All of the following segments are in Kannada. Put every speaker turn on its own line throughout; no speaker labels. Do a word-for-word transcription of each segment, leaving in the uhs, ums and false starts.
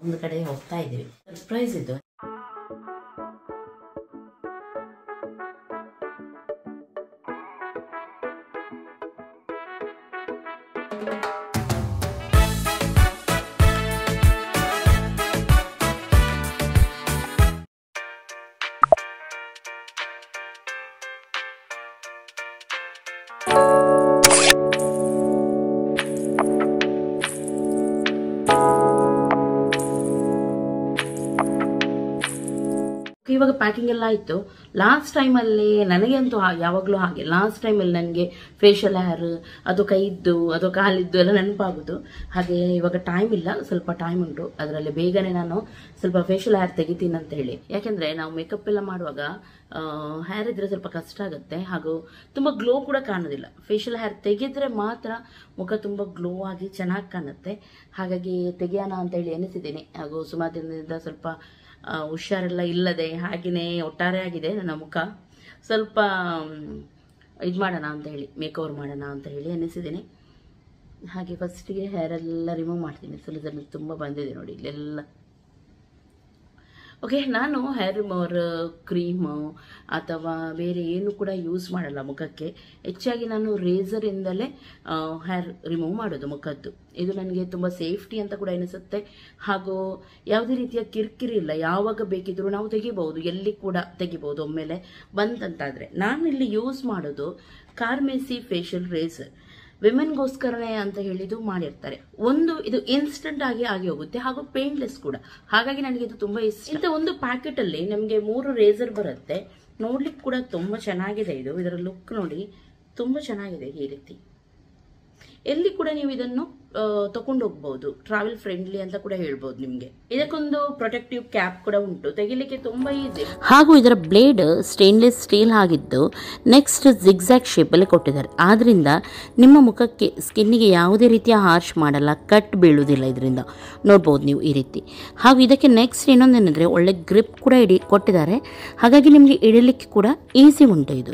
ಒಂದು ಕಡೆ ಹೋಗ್ತಾ ಇದ್ದೀವಿ. ಸರ್ಪ್ರೈಸ್ ಇದು. ಇವಾಗ ಪ್ಯಾಕಿಂಗ್ ಎಲ್ಲ ಆಯ್ತು. ಲಾಸ್ಟ್ ಟೈಮಲ್ಲಿ ನನಗೆ ಅಂತೂ ಯಾವಾಗಲೂ ಹಾಗೆ, ಲಾಸ್ಟ್ ಟೈಮಲ್ಲಿ ನನಗೆ ಫೇಶಿಯಲ್ ಹೇರ್ ಅದು ಕೈದ್ದು ಅದು ಕಾಲಿದ್ದು ಎಲ್ಲ ನೆನಪಾಗೋದು. ಹಾಗೆ ಇವಾಗ ಟೈಮ್ ಇಲ್ಲ, ಸ್ವಲ್ಪ ಟೈಮ್ ಉಂಟು, ಅದರಲ್ಲಿ ಬೇಗನೆ ನಾನು ಸ್ವಲ್ಪ ಫೇಶಿಯಲ್ ಹೇರ್ ತೆಗಿತೀನಿ ಅಂತ ಹೇಳಿ. ಯಾಕೆಂದ್ರೆ ನಾವು ಮೇಕಪ್ ಎಲ್ಲ ಮಾಡುವಾಗ ಹೇರ್ ಇದ್ರೆ ಸ್ವಲ್ಪ ಕಷ್ಟ ಆಗುತ್ತೆ, ಹಾಗೂ ತುಂಬಾ ಗ್ಲೋ ಕೂಡ ಕಾಣೋದಿಲ್ಲ. ಫೇಶಿಯಲ್ ಹೇರ್ ತೆಗೆದ್ರೆ ಮಾತ್ರ ಮುಖ ತುಂಬಾ ಗ್ಲೋ ಆಗಿ ಚೆನ್ನಾಗಿ ಕಾಣುತ್ತೆ. ಹಾಗಾಗಿ ತೆಗಿಯೋಣ ಅಂತ ಹೇಳಿ ಎನಿಸಿದ್ದೀನಿ. ಹಾಗೂ ಸುಮಾರು ದಿನದಿಂದ ಸ್ವಲ್ಪ ಹುಷಾರೆಲ್ಲ ಇಲ್ಲದೆ ಹಾಗೆಯೇ ಒಟ್ಟಾರೆ ಆಗಿದೆ ನನ್ನ ಮುಖ. ಸ್ವಲ್ಪ ಇದು ಮಾಡೋಣ ಅಂತ ಹೇಳಿ, ಮೇಕ್ ಓವರ್ ಮಾಡೋಣ ಅಂತ ಹೇಳಿ ಎನಿಸಿದ್ದೀನಿ. ಹಾಗೆ ಫಸ್ಟಿಗೆ ಹೇರ್ ಎಲ್ಲ ರಿಮೂವ್ ಮಾಡ್ತೀನಿ. ಸ್ವಲ್ಪ ತುಂಬ ಬಂದಿದೆ ನೋಡಿ ಇಲ್ಲೆಲ್ಲ. ಓಕೆ, ನಾನು ಹೇರ್ ರಿಮೂವರ್ ಕ್ರೀಮು ಅಥವಾ ಬೇರೆ ಏನು ಕೂಡ ಯೂಸ್ ಮಾಡಲ್ಲ ಮುಖಕ್ಕೆ. ಹೆಚ್ಚಾಗಿ ನಾನು ರೇಸರಿಂದಲೇ ಹೇರ್ ರಿಮೂವ್ ಮಾಡೋದು ಮುಖದ್ದು. ಇದು ನನಗೆ ತುಂಬ ಸೇಫ್ಟಿ ಅಂತ ಕೂಡ ಎನಿಸುತ್ತೆ. ಹಾಗೂ ಯಾವುದೇ ರೀತಿಯ ಕಿರಿಕಿರಿ ಇಲ್ಲ, ಯಾವಾಗ ಬೇಕಿದ್ರೂ ನಾವು ತೆಗಿಬಹುದು, ಎಲ್ಲಿ ಕೂಡ ತೆಗಿಬಹುದು ಒಮ್ಮೆಲೆ ಬಂತಂತಾದರೆ. ನಾನು ಇಲ್ಲಿ ಯೂಸ್ ಮಾಡೋದು ಕಾರ್ಮೆಸಿ ಫೇಶಿಯಲ್ ರೇಸರ್. ವಿಮೆನ್ಗೋಸ್ಕರನೇ ಅಂತ ಹೇಳಿದು ಮಾಡಿರ್ತಾರೆ. ಒಂದು ಇದು ಇನ್ಸ್ಟೆಂಟ್ ಆಗಿ ಆಗಿ ಹೋಗುತ್ತೆ, ಹಾಗೂ ಪೇನ್ಲೆಸ್ ಕೂಡ. ಹಾಗಾಗಿ ನನಗೆ ಇದು ತುಂಬಾ ಇಷ್ಟ. ಇಂಥ ಒಂದು ಪ್ಯಾಕೆಟ್ ಅಲ್ಲಿ ನಮಗೆ ಮೂರು ರೇಸರ್ ಬರುತ್ತೆ. ನೋಡ್ಲಿಕ್ಕೆ ಕೂಡ ತುಂಬಾ ಚೆನ್ನಾಗಿದೆ. ಇದು ಇದರ ಲುಕ್ ನೋಡಿ, ತುಂಬಾ ಚೆನ್ನಾಗಿದೆ. ಈ ರೀತಿ ಎಲ್ಲಿ ಕೂಡ ನೀವು ಇದನ್ನು ತಗೊಂಡು ಹೋಗ್ಬಹುದು, ಟ್ರಾವೆಲ್ ಫ್ರೆಂಡ್ಲಿ ಅಂತ ಕೂಡ ಹೇಳ್ಬಹುದು. ನಿಮ್ಗೆ ಇದಕ್ಕೊಂದು ಪ್ರೊಟೆಕ್ಟಿವ್ ಕ್ಯಾಪ್ ಕೂಡ ಉಂಟು, ತೆಗಿಲಿಕ್ಕೆ ತುಂಬಾ ಈಸಿ. ಹಾಗೂ ಇದರ ಬ್ಲೇಡ್ ಸ್ಟೇನ್ಲೆಸ್ ಸ್ಟೀಲ್ ಆಗಿದ್ದು ನೆಕ್ಸ್ಟ್ ಜಿಗ್ಜಾಗ್ ಶೇಪ್ ಅಲ್ಲಿ ಕೊಟ್ಟಿದ್ದಾರೆ. ಆದ್ರಿಂದ ನಿಮ್ಮ ಮುಖಕ್ಕೆ ಸ್ಕಿನ್ನಿಗೆ ಯಾವುದೇ ರೀತಿಯ ಹಾರ್ಶ್ ಮಾಡಲ್ಲ, ಕಟ್ ಬೀಳುವುದಿಲ್ಲ. ಇದರಿಂದ ನೋಡ್ಬೋದು ನೀವು ಈ ರೀತಿ. ಹಾಗೂ ಇದಕ್ಕೆ ನೆಕ್ಸ್ಟ್ ಇನ್ನೊಂದೇನೆಂದ್ರೆ ಒಳ್ಳೆ ಗ್ರಿಪ್ ಕೂಡ ಇಡಿ ಕೊಟ್ಟಿದ್ದಾರೆ. ಹಾಗಾಗಿ ನಿಮಗೆ ಇಡಲಿಕ್ಕೆ ಕೂಡ ಈಸಿ ಉಂಟು ಇದು.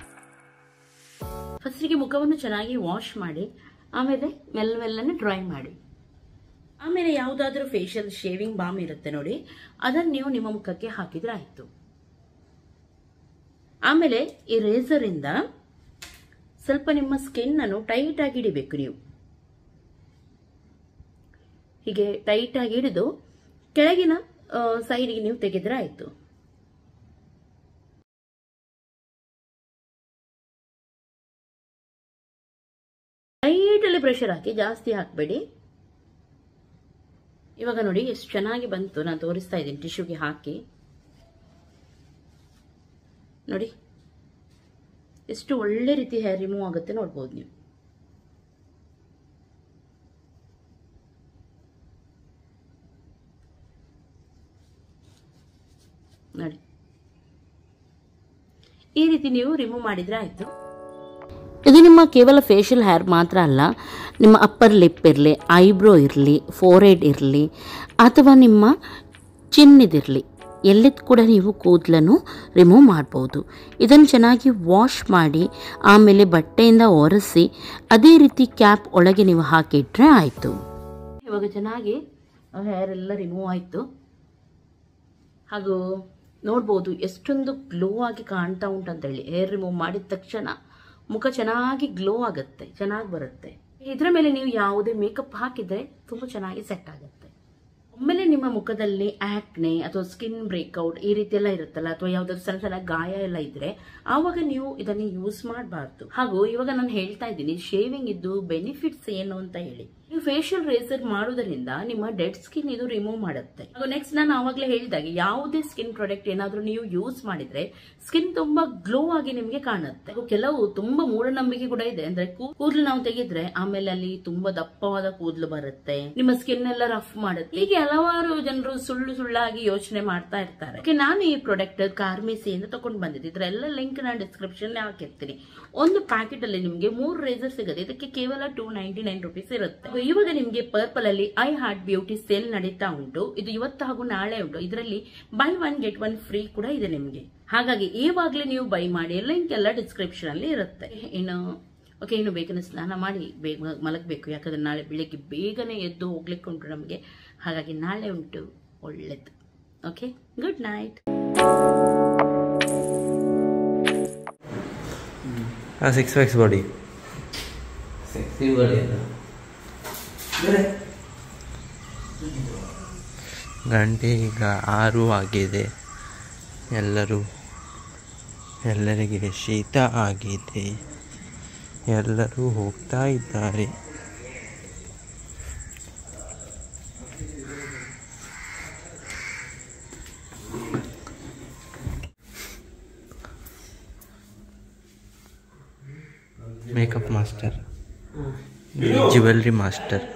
ಫಸ್ಟಿಗೆ ಮುಖವನ್ನು ಚೆನ್ನಾಗಿ ವಾಶ್ ಮಾಡಿ, ಆಮೇಲೆ ಮೆಲ್ಲ ಮೆಲ್ಲನೆ ಡ್ರೈ ಮಾಡಿ, ಆಮೇಲೆ ಯಾವುದಾದ್ರೂ ಫೇಶಿಯಲ್ ಶೇವಿಂಗ್ ಬಾಮ್ ಇರುತ್ತೆ ನೋಡಿ, ಅದನ್ನು ನೀವು ನಿಮ್ಮ ಮುಖಕ್ಕೆ ಹಾಕಿದ್ರೆ ಆಯ್ತು. ಆಮೇಲೆ ಈ ರೇಸರ್ ಇಂದ ಸ್ವಲ್ಪ ನಿಮ್ಮ ಸ್ಕಿನ್ ಅನ್ನು ಟೈಟ್ ಆಗಿ ಹಿಡಿಬೇಕು. ನೀವು ಹೀಗೆ ಟೈಟ್ ಆಗಿ ಹಿಡಿದು ಕೆಳಗಿನ ಸೈಡ್ಗೆ ನೀವು ತೆಗೆದ್ರೆ ಆಯ್ತು. ಲೈಟಲ್ಲಿ ಪ್ರೆಷರ್ ಹಾಕಿ, ಜಾಸ್ತಿ ಹಾಕಬೇಡಿ. ಇವಾಗ ನೋಡಿ ಎಷ್ಟು ಚೆನ್ನಾಗಿ ಬಂತು. ನಾನು ತೋರಿಸ್ತಾ ಇದ್ದೀನಿ ಟಿಶ್ಯೂಗೆ ಹಾಕಿ. ನೋಡಿ ಎಷ್ಟು ಒಳ್ಳೆ ರೀತಿ ಹೇರ್ ರಿಮೂವ್ ಆಗುತ್ತೆ ನೋಡ್ಬೋದು ನೀವು. ನೋಡಿ ಈ ರೀತಿ ನೀವು ರಿಮೂವ್ ಮಾಡಿದ್ರೆ ಆಯ್ತು. ಇದು ನಿಮ್ಮ ಕೇವಲ ಫೇಶಿಯಲ್ ಹೇರ್ ಮಾತ್ರ ಅಲ್ಲ, ನಿಮ್ಮ ಅಪ್ಪರ್ ಲಿಪ್ ಇರಲಿ, ಐಬ್ರೋ ಇರಲಿ, ಫೋರ್ಹೆಡ್ ಇರಲಿ, ಅಥವಾ ನಿಮ್ಮ ಚಿನ್ನಿದಿರಲಿ, ಎಲ್ಲಿದ್ದು ಕೂಡ ನೀವು ಕೂದಲನ್ನು ರಿಮೂವ್ ಮಾಡ್ಬೋದು. ಇದನ್ನು ಚೆನ್ನಾಗಿ ವಾಶ್ ಮಾಡಿ ಆಮೇಲೆ ಬಟ್ಟೆಯಿಂದ ಒರೆಸಿ ಅದೇ ರೀತಿ ಕ್ಯಾಪ್ ಒಳಗೆ ನೀವು ಹಾಕಿಟ್ರೆ ಆಯಿತು. ಇವಾಗ ಚೆನ್ನಾಗಿ ಹೇರ್ ಎಲ್ಲ ರಿಮೂವ್ ಆಯಿತು. ಹಾಗೂ ನೋಡ್ಬೋದು ಎಷ್ಟೊಂದು ಗ್ಲೋ ಆಗಿ ಕಾಣ್ತಾ ಉಂಟಂತೇಳಿ. ಹೇರ್ ರಿಮೂವ್ ಮಾಡಿದ ತಕ್ಷಣ ಮುಖ ಚೆನ್ನಾಗಿ ಗ್ಲೋ ಆಗುತ್ತೆ, ಚೆನ್ನಾಗಿ ಬರುತ್ತೆ. ಇದರ ಮೇಲೆ ನೀವು ಯಾವುದೇ ಮೇಕಪ್ ಹಾಕಿದ್ರೆ ತುಂಬಾ ಚೆನ್ನಾಗಿ ಸೆಟ್ ಆಗುತ್ತೆ. ಒಮ್ಮೆಲೆ ನಿಮ್ಮ ಮುಖದಲ್ಲಿ ಆಕ್ನೆ ಅಥವಾ ಸ್ಕಿನ್ ಬ್ರೇಕ್ಔಟ್ ಈ ರೀತಿ ಎಲ್ಲ ಇರುತ್ತಲ್ಲ, ಅಥವಾ ಯಾವ್ದಾದ್ರು ಸಣ್ಣ ಸಣ್ಣ ಗಾಯ ಎಲ್ಲ ಇದ್ರೆ ಆವಾಗ ನೀವು ಇದನ್ನು ಯೂಸ್ ಮಾಡಬಾರ್ದು. ಹಾಗೂ ಇವಾಗ ನಾನು ಹೇಳ್ತಾ ಇದ್ದೀನಿ ಶೇವಿಂಗ್ ಇದ್ದು ಬೆನಿಫಿಟ್ಸ್ ಏನು ಅಂತ ಹೇಳಿ. ನೀವು ಫೇಶಿಯಲ್ ರೇಸರ್ ಮಾಡೋದ್ರಿಂದ ನಿಮ್ಮ ಡೆಡ್ ಸ್ಕಿನ್ ಇದು ರಿಮೂವ್ ಮಾಡುತ್ತೆ. ಹಾಗೂ ನೆಕ್ಸ್ಟ್ ನಾನು ಆವಾಗಲೇ ಹೇಳಿದಾಗೆ ಯಾವುದೇ ಸ್ಕಿನ್ ಪ್ರಾಡಕ್ಟ್ ಏನಾದ್ರೂ ನೀವು ಯೂಸ್ ಮಾಡಿದ್ರೆ ಸ್ಕಿನ್ ತುಂಬಾ ಗ್ಲೋ ಆಗಿ ನಿಮ್ಗೆ ಕಾಣುತ್ತೆ. ಕೆಲವು ತುಂಬಾ ಮೂಢನಂಬಿಕೆ ಕೂಡ ಇದೆ. ಅಂದ್ರೆ ಕೂದಲು ನಾವು ತೆಗೆದ್ರೆ ಆಮೇಲೆ ಅಲ್ಲಿ ತುಂಬಾ ದಪ್ಪವಾದ ಕೂದಲು ಬರುತ್ತೆ, ನಿಮ್ಮ ಸ್ಕಿನ್ ಎಲ್ಲ ರಫ್ ಮಾಡುತ್ತೆ, ಹೀಗೆ ಹಲವಾರು ಜನರು ಸುಳ್ಳು ಸುಳ್ಳಾಗಿ ಯೋಚನೆ ಮಾಡ್ತಾ ಇರ್ತಾರೆ. ನಾನು ಈ ಪ್ರಾಡಕ್ಟ್ ಕಾರ್ಮೆಸಿಯಿಂದ ತಗೊಂಡು ಬಂದಿದ್ದೆ. ಇದರೆಲ್ಲ ಲಿಂಕ್ ನಾನು ಡಿಸ್ಕ್ರಿಪ್ಷನ್ ಹಾಕಿರ್ತೀನಿ. ಒಂದು ಪ್ಯಾಕೆಟ್ ಅಲ್ಲಿ ನಿಮ್ಗೆ ಮೂರು ರೇಸರ್ ಸಿಗುತ್ತೆ. ಇದಕ್ಕೆ ಕೇವಲ ಟೂ ನೈಂಟಿ ನೈನ್ ರುಪೀಸ್ ಇರುತ್ತೆ. ಇವಾಗ ನಿಮ್ಗೆ ಪರ್ಪಲ್ ಅಲ್ಲಿ ಐ ಹಾರ್ಟ್ ಬ್ಯೂಟಿ ಸೇಲ್ ನಡೀತಾ ಉಂಟು. ಇದು ಇವತ್ತು ಹಾಗೂ ನಾಳೆ ಉಂಟು. ಇದರಲ್ಲಿ buy one get one free ಕೂಡ ಇದೆ ನಿಮ್ಗೆ. ಹಾಗಾಗಿ ಇವಾಗಲೇ ನೀವು ಬೈ ಮಾಡಿ, ಲಿಂಕ್ ಎಲ್ಲ ಡಿಸ್ಕ್ರಿಪ್ಷನ್ ಅಲ್ಲಿ ಇರುತ್ತೆ. ಇನ್ನು ಓಕೆ, ಇನ್ನು ಬೇಗನೆ ಸ್ನಾನ ಮಾಡಿ ಬೇಗ ಮಲಗಬೇಕು. ಯಾಕಂದ್ರೆ ನಾಳೆ ಬೆಳಿಗ್ಗೆ ಬೇಗನೆ ಎದ್ದು ಹೋಗ್ಲಿಕ್ಕೆ ಉಂಟು ನಮಗೆ. ಹಾಗಾಗಿ ನಾಳೆ ಉಂಟು ಒಳ್ಳೆಯದು. Okay, good night.
Six packs body sexy body ಅಲ್ಲ. ಗಂಟೆ ಈಗ ಆರು ಆಗಿದೆ. ಎಲ್ಲರೂ ಎಲ್ಲರಿಗೆ ಶೀತ ಆಗಿದೆ. ಎಲ್ಲರೂ ಹೋಗ್ತಾ ಇದ್ದಾರೆ. ಮೇಕಪ್ ಮಾಸ್ಟರ್, ಜ್ಯುವೆಲ್ರಿ ಮಾಸ್ಟರ್,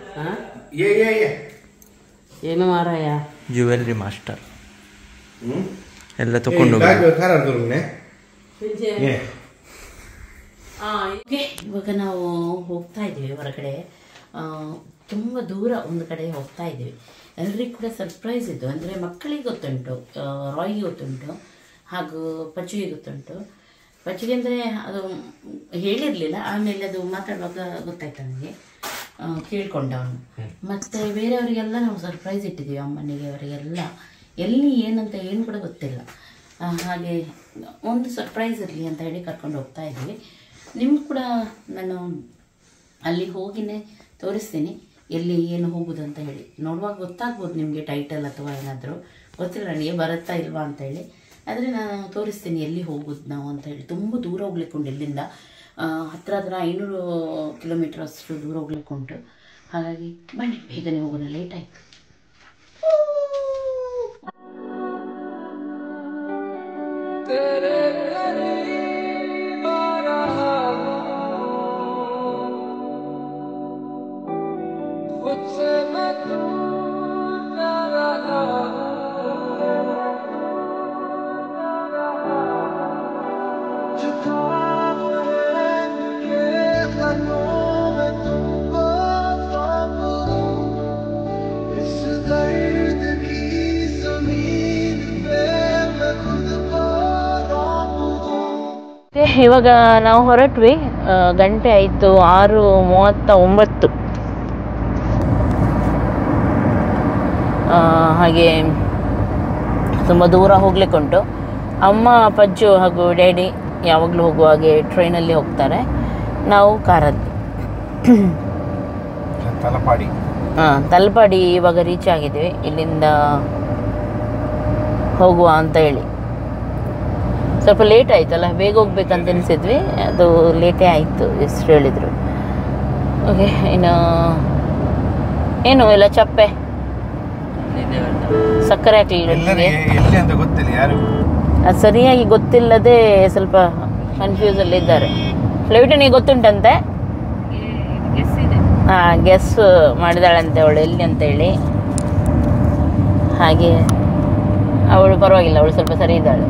ಏನು ಮಾರಾಯ
ಜ್ಯುವೆಲ್ರಿ ಮಾಸ್ಟರ್ ಎಲ್ಲ ತಗೊಂಡು
ಇವಾಗ ನಾವು ಹೋಗ್ತಾ ಇದ್ದೀವಿ ಹೊರಗಡೆ. ತುಂಬ ದೂರ ಒಂದು ಕಡೆ ಹೋಗ್ತಾ ಇದ್ದೀವಿ. ಎಲ್ರಿಗೂ ಕೂಡ ಸರ್ಪ್ರೈಸ್ ಇದ್ದು, ಅಂದರೆ ಮಕ್ಕಳಿಗೆ ಗೊತ್ತುಂಟು, ರಾಯ್ಗೆ ಗೊತ್ತುಂಟು, ಹಾಗೂ ಪಚ್ಚುಗೆ ಗೊತ್ತುಂಟು. ಪಚ್ಚುಗೆ ಅಂದರೆ ಅದು ಹೇಳಿರಲಿಲ್ಲ, ಆಮೇಲೆ ಅದು ಮಾತಾಡುವಾಗ ಗೊತ್ತಾಯ್ತು ನನಗೆ, ಕೇಳ್ಕೊಂಡವನು. ಮತ್ತು ಬೇರೆಯವರಿಗೆಲ್ಲ ನಾವು ಸರ್ಪ್ರೈಸ್ ಇಟ್ಟಿದ್ದೀವಿ, ಅಮ್ಮನಿಗೆ ಅವರಿಗೆಲ್ಲ. ಎಲ್ಲಿ ಏನಂತ ಏನು ಕೂಡ ಗೊತ್ತಿಲ್ಲ. ಹಾಗೆ ಒಂದು ಸರ್ಪ್ರೈಸ್ ಇರಲಿ ಅಂತ ಹೇಳಿ ಕರ್ಕೊಂಡು ಹೋಗ್ತಾ ಇದ್ದೀವಿ. ನಿಮ್ಗೆ ಕೂಡ ನಾನು ಅಲ್ಲಿ ಹೋಗಿನೇ ತೋರಿಸ್ತೀನಿ ಎಲ್ಲಿ ಏನು ಹೋಗೋದು ಅಂತ ಹೇಳಿ. ನೋಡುವಾಗ ಗೊತ್ತಾಗ್ಬೋದು ನಿಮಗೆ ಟೈಟಲ್ ಅಥವಾ ಏನಾದರೂ, ಗೊತ್ತಿಲ್ಲ ನನಗೆ ಬರುತ್ತಾ ಇಲ್ವಾ ಅಂತೇಳಿ. ಆದರೆ ನಾನು ತೋರಿಸ್ತೀನಿ ಎಲ್ಲಿ ಹೋಗೋದು ನಾವು ಅಂತ ಹೇಳಿ. ತುಂಬ ದೂರ ಹೋಗ್ಲಿಕ್ಕುಂಟು, ಇಲ್ಲಿಂದ ಹತ್ತಿರ ಹತ್ರ ಐನೂರು ಕಿಲೋಮೀಟರ್ ಅಷ್ಟು ದೂರ ಹೋಗ್ಲಿಕ್ಕುಂಟು. ಹಾಗಾಗಿ ಬನ್ನಿ ಬೇಗನೆ ಹೋಗೋಣ, ಲೇಟ್ ಆಯಿತು. ಇವಾಗ ನಾವು ಹೊರಟ್ವಿ. ಗಂಟೆ ಆಯಿತು ಆರು ಮೂವತ್ತ ಒಂಬತ್ತು. ಹಾಗೆ ತುಂಬ ದೂರ ಹೋಗ್ಲಿಕ್ಕುಂಟು. ಅಮ್ಮ, ಪಜ್ಜು ಹಾಗೂ ಡ್ಯಾಡಿ ಯಾವಾಗಲೂ ಹೋಗುವ ಹಾಗೆ ಟ್ರೈನಲ್ಲಿ ಹೋಗ್ತಾರೆ. ನಾವು ಕಾರಲ್ಲಿ.
ತಲಪಾಡಿ
ಹಾಂ ತಲಪಾಡಿ ಇವಾಗ ರೀಚ್ ಆಗಿದ್ದೀವಿ. ಇಲ್ಲಿಂದ ಹೋಗುವ ಅಂತ ಹೇಳಿ. ಸ್ವಲ್ಪ ಲೇಟ್ ಆಯ್ತಲ್ಲ, ಬೇಗ ಹೋಗ್ಬೇಕಂತ ಎನಿಸಿದ್ವಿ, ಅದು ಲೇಟೇ ಆಯಿತು ಎಷ್ಟು ಹೇಳಿದರು. ಓಕೆ, ಇನ್ನು ಏನು ಎಲ್ಲ ಚಪ್ಪೆ ಸಕ್ಕರೆ ಹಾಕಲಿಲ್ಲ ನಿಮಗೆ? ಅದು ಸರಿಯಾಗಿ ಗೊತ್ತಿಲ್ಲದೆ ಸ್ವಲ್ಪ ಕನ್ಫ್ಯೂಸಲ್ಲಿ ಇದ್ದಾರೆ. ಫ್ಲೈಟಿನಿಗೆ ಗೊತ್ತುಂಟಂತೆ, ಹಾಂ ಗೆಸ್ ಮಾಡಿದಾಳಂತೆ ಅವಳು ಎಲ್ಲಿ ಅಂತೇಳಿ. ಹಾಗೆ ಅವಳು ಪರವಾಗಿಲ್ಲ, ಅವಳು ಸ್ವಲ್ಪ ಸರಿ ಇದ್ದಾಳೆ.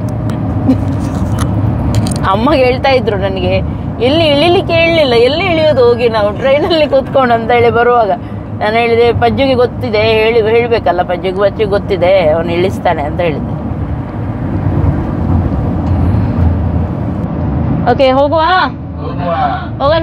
ಅಮ್ಮಗೆ ಹೇಳ್ತಾ ಇದ್ರು ನನಗೆ, ಎಲ್ಲಿ ಇಳಿಲಿಕ್ಕೆ ಹೇಳಲಿಲ್ಲ, ಎಲ್ಲಿ ಇಳಿಯೋದು ಹೋಗಿ ನಾವು ಟ್ರೈನಲ್ಲಿ ಕೂತ್ಕೊಂಡು ಅಂತ ಹೇಳಿ ಬರುವಾಗ. ನಾನು ಹೇಳಿದೆ ಪಜ್ಜುಗೆ ಗೊತ್ತಿದೆ, ಹೇಳಿ ಹೇಳಬೇಕಲ್ಲ ಪಜ್ಜುಗೆ, ಪಜ್ಜುಗೆ ಗೊತ್ತಿದೆ, ಅವನು ಇಳಿಸ್ತಾನೆ ಅಂತ ಹೇಳಿದೆ. ಓಕೆ, ಹೋಗುವ ಹೋಗೋಣ.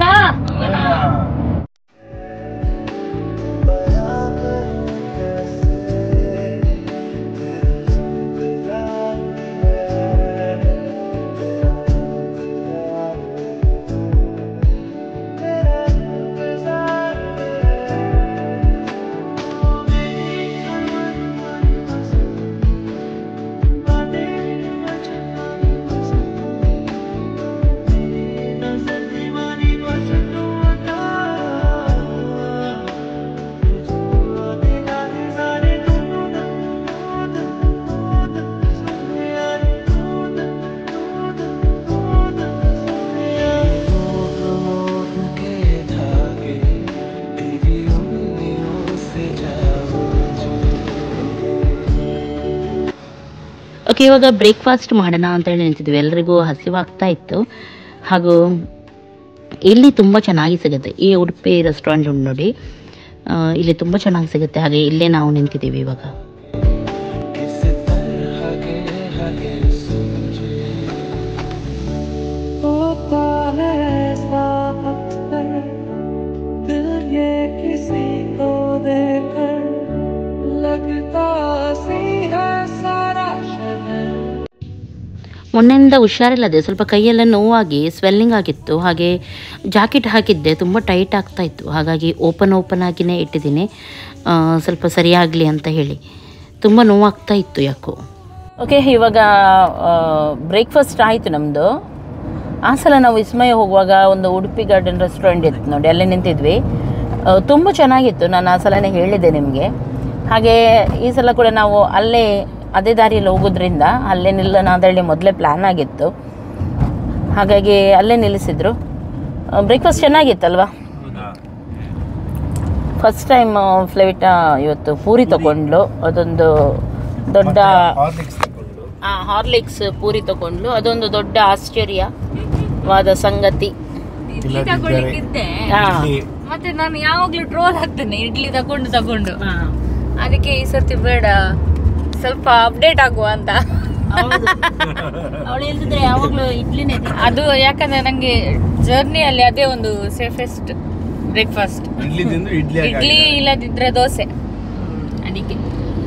ಓಕೆ, ಇವಾಗ ಬ್ರೇಕ್ಫಾಸ್ಟ್ ಮಾಡೋಣ ಅಂತೇಳಿ ನಿಂತಿದ್ವಿ. ಎಲ್ರಿಗೂ ಹಸಿವಾಗ್ತಾ ಇತ್ತು. ಹಾಗೂ ಇಲ್ಲಿ ತುಂಬ ಚೆನ್ನಾಗಿ ಸಿಗುತ್ತೆ. ಈ ಉಡುಪಿ ರೆಸ್ಟೋರೆಂಟ್ ಉಂಟು ನೋಡಿ, ಇಲ್ಲಿ ತುಂಬ ಚೆನ್ನಾಗಿ ಸಿಗುತ್ತೆ. ಹಾಗೆ ಇಲ್ಲೇ ನಾವು ನಿಂತಿದ್ದೀವಿ ಇವಾಗ. ಮೊನ್ನೆಯಿಂದ ಹುಷಾರಿಲ್ಲದೆ ಸ್ವಲ್ಪ ಕೈಯೆಲ್ಲ ನೋವಾಗಿ ಸ್ವೆಲ್ಲಿಂಗ್ ಆಗಿತ್ತು. ಹಾಗೆ ಜಾಕೆಟ್ ಹಾಕಿದ್ದೆ ತುಂಬ ಟೈಟ್ ಆಗ್ತಾಯಿತ್ತು, ಹಾಗಾಗಿ ಓಪನ್ ಓಪನ್ ಆಗಿಯೇ ಇಟ್ಟಿದ್ದೀನಿ ಸ್ವಲ್ಪ ಸರಿಯಾಗಲಿ ಅಂತ ಹೇಳಿ. ತುಂಬ ನೋವಾಗ್ತಾ ಇತ್ತು ಯಾಕೋ. ಓಕೆ, ಇವಾಗ ಬ್ರೇಕ್ಫಾಸ್ಟ್ ಆಯಿತು ನಮ್ಮದು. ಆ ಸಲ ನಾವು ವಿಸ್ಮಯ ಹೋಗುವಾಗ ಒಂದು ಉಡುಪಿ ಗಾರ್ಡನ್ ರೆಸ್ಟೋರೆಂಟ್ ಇತ್ತು ನೋಡಿ, ಅಲ್ಲೇ ನಿಂತಿದ್ವಿ. ತುಂಬ ಚೆನ್ನಾಗಿತ್ತು, ನಾನು ಆ ಸಲನೇ ಹೇಳಿದ್ದೆ ನಿಮಗೆ. ಹಾಗೆ ಈ ಸಲ ಕೂಡ ನಾವು ಅಲ್ಲೇ ಅದೇ ದಾರಿಯಲ್ಲಿ ಹೋಗೋದ್ರಿಂದ ಅಲ್ಲೇ ನಿಲ್ಲೋಣ ಅಂತೇಳಿ ಮೊದಲೇ ಪ್ಲ್ಯಾನ್ ಆಗಿತ್ತು. ಹಾಗಾಗಿ ಅಲ್ಲೇ ನಿಲ್ಲಿಸಿದ್ರು. ಬ್ರೇಕ್ಫಾಸ್ಟ್ ಚೆನ್ನಾಗಿತ್ತಲ್ವಾ? ಫಸ್ಟ್ ಟೈಮ್ ಫ್ಲೇವಿಟಾ ಇವತ್ತು ಪೂರಿ ತಗೊಂಡ್ಲು. ಅದೊಂದು ದೊಡ್ಡ ಹಾರ್ಲಿಕ್ಸ್ ಪೂರಿ ತಗೊಂಡ್ಲು. ಅದೊಂದು ದೊಡ್ಡ ಆಶ್ಚರ್ಯವಾದ ಸಂಗತಿ.
ಮತ್ತೆ ನಾನು ಯಾವಾಗ್ಲೂ ಟ್ರೋಲ್ ಆಗ್ತೇನೆ ಇಡ್ಲಿ ತಗೊಂಡು ತಗೊಂಡು ಅದಕ್ಕೆ ಈ ಸರ್ತಿ ಬೇಡ, ಸ್ವಲ್ಪ ಅಪ್ಡೇಟ್ ಆಗುವ ಅಂತ.
ಅವಳು ಹೇಳ್ತಿದ್ರೆ ಯಾವಾಗಲೂ ಇಡ್ಲಿನೇ
ಅದು, ಯಾಕಂದ್ರೆ ನಂಗೆ ಜರ್ನಿಯಲ್ಲಿ ಅದೇ ಒಂದು ಸೇಫೆಸ್ಟ್ ಬ್ರೇಕ್ಫಾಸ್ಟ್. ಇಡ್ಲಿ ಇಲ್ಲದಿದ್ರೆ ದೋಸೆ, ಅದಕ್ಕೆ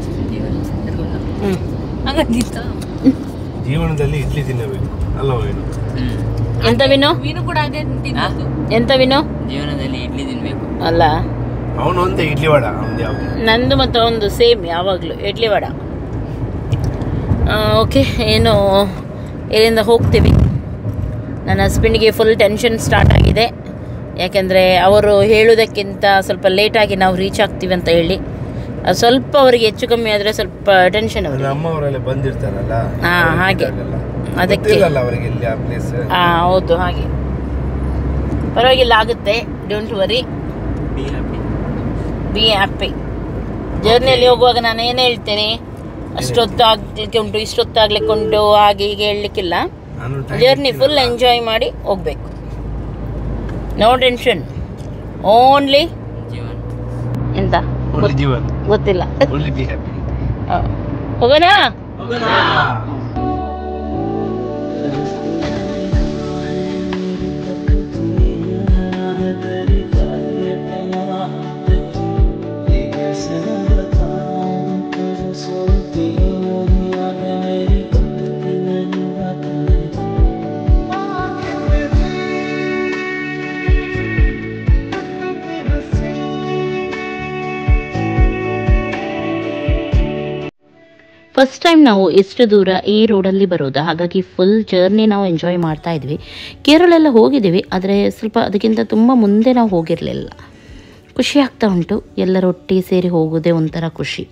ಹಾಗಾಗಿತ್ತು.
ಜೀವನದಲ್ಲಿ ಇಡ್ಲಿ ತಿನ್ನಬೇಕು ಅಲ್ಲವೋ?
ಎಂತ ವಿನೋ?
ಮೀನು ಕೂಡ ಅದೇ ತಿನ್ನೋದು.
ಎಂತ ವಿನೋ?
ಜೀವನದಲ್ಲಿ ಇಡ್ಲಿ ತಿನ್ಬೇಕು
ಅಲ್ಲ,
ಅವನು ಒಂದೇ ಇಡ್ಲಿ ವಡ.
ನಂದು ಮತ್ತು ಒಂದು ಸೇಮ್ ಯಾವಾಗಲೂ ಇಡ್ಲಿ ವಡ. ಓಕೆ, ಏನು ಇಲ್ಲಿಂದ ಹೋಗ್ತೀವಿ. ನನ್ನ ಹಸ್ಬೆಂಡಿಗೆ ಫುಲ್ ಟೆನ್ಷನ್ ಸ್ಟಾರ್ಟ್ ಆಗಿದೆ. ಯಾಕೆಂದರೆ ಅವರು ಹೇಳೋದಕ್ಕಿಂತ ಸ್ವಲ್ಪ ಲೇಟಾಗಿ ನಾವು ರೀಚ್ ಆಗ್ತೀವಿ ಅಂತ ಹೇಳಿ. ಸ್ವಲ್ಪ ಅವರಿಗೆ ಹೆಚ್ಚು ಕಮ್ಮಿ ಆದರೆ ಸ್ವಲ್ಪ ಟೆನ್ಷನ್. ಅವರು
ಅಮ್ಮವರೆಲ್ಲ ಬಂದಿರ್ತಾರಲ್ಲ,
ಹಾಂ ಹಾಗೆ, ಅದಕ್ಕೆ ಹಾಂ ಹೌದು, ಹಾಗೆ ಪರವಾಗಿಲ್ಲ, ಆಗುತ್ತೆ. Don't worry, be happy. ಜರ್ನಿಯಲ್ಲಿ ಹೋಗುವಾಗ ನಾನು ಏನು ಹೇಳ್ತೇನೆ, ಅಷ್ಟೊತ್ತು ಆಗ್ಲಿಕ್ಕೆ ಉಂಟು ಇಷ್ಟೊತ್ತು ಆಗ್ಲಿಕ್ಕೆ ಉಂಟು ಹಾಗೆ ಹೀಗೆ ಹೇಳಲಿಕ್ಕಿಲ್ಲ. ಜರ್ನಿ ಫುಲ್ ಎಂಜಾಯ್ ಮಾಡಿ ಹೋಗ್ಬೇಕು. ನೋ ಟೆನ್ಷನ್, ಓನ್ಲಿ ಎಂತ ಗೊತ್ತಿಲ್ಲ. ಹೋಗೋಣ. ಫಸ್ಟ್ ಟೈಮ್ ನಾವು ಎಷ್ಟು ದೂರ ಈ ರೋಡಲ್ಲಿ ಬರೋದು, ಹಾಗಾಗಿ ಫುಲ್ ಜರ್ನಿ ನಾವು ಎಂಜಾಯ್ ಮಾಡ್ತಾ ಇದ್ವಿ. ಕೇರಳ ಎಲ್ಲ ಹೋಗಿದ್ದೀವಿ, ಆದರೆ ಸ್ವಲ್ಪ ಅದಕ್ಕಿಂತ ತುಂಬ ಮುಂದೆ ನಾವು ಹೋಗಿರಲಿಲ್ಲ. ಖುಷಿ ಆಗ್ತಾ ಉಂಟು, ಎಲ್ಲರೊಟ್ಟಿಗೆ ಸೇರಿ ಹೋಗೋದೇ ಒಂಥರ ಖುಷಿ.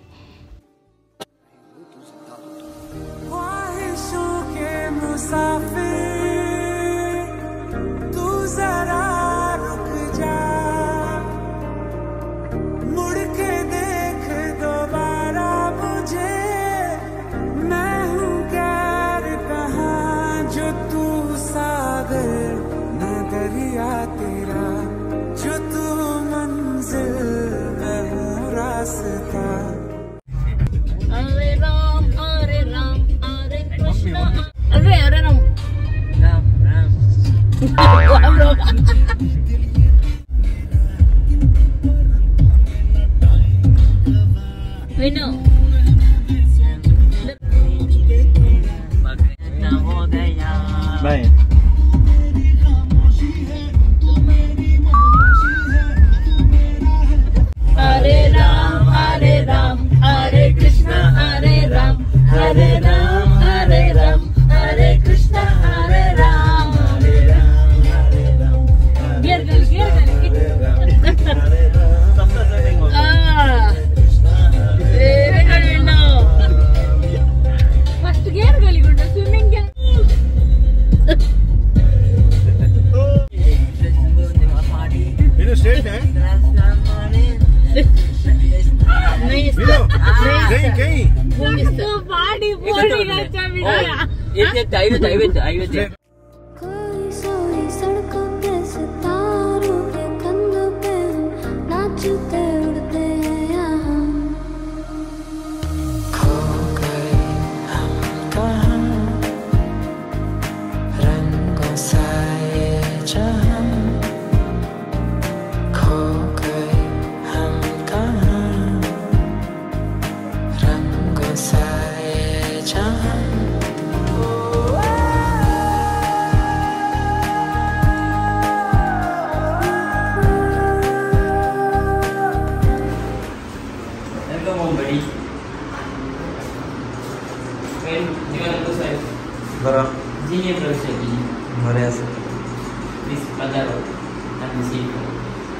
ವಿನು
ಬಾಯ್.
ಹರೇ ರಾಮ್ ಹರೇ ರಾಮ್ ಹರೇ ಕೃಷ್ಣ ಹರೇ ರಾಮ್ ಹರೇ ರಾಮ್ ಹರೇ ರಾಮ್ ಹರೇ ಕೃಷ್ಣ ಹರೇ ರಾಮ್ ಹರೇ ರಾಮ್ ಹರೇ ರಾಮ್. ಗೇರ್ ಗಲ್ ಗೇರ್ ಗಲ್ ಫಸ್ಟ್ ಗೇರ್ ಗಲಿಗುಂಡ ಸ್ವಿಮ್ಮಿಂಗ್
ಇನ್ನು ಸ್ಟ್ರೇಟ್ है
नहीं
कहीं कहीं
तो बाड़ी बोड़ी अच्छा वीडियो
ये ये टाइम टाइम टाइम
कोई सोई सड़कों पे सितारों के कंधों पे नाचते उड़ते हैं यहाँ खो गए हम कहाँ रंगों सा ये जहाँ खो गए हम कहाँ रंगों सा ये जहाँ
बरा
जीने ब्रश है जी
मरे ऐसे
प्लीज पधारो अपनी सीट पर